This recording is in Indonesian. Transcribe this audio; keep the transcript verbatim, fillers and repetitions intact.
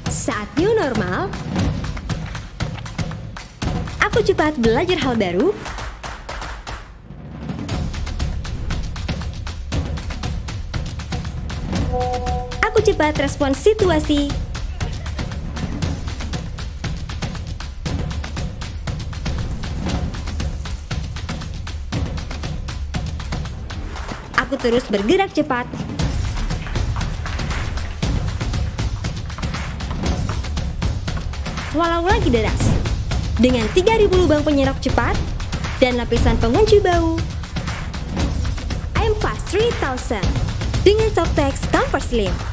Saat new normal, aku cepat belajar hal baru. Aku cepat respons situasi. Aku terus bergerak cepat. Walau lagi deras, dengan tiga ribu lubang penyerok cepat dan lapisan pengunci bau, I'm Fast three thousand dengan Softex Comfort Slim.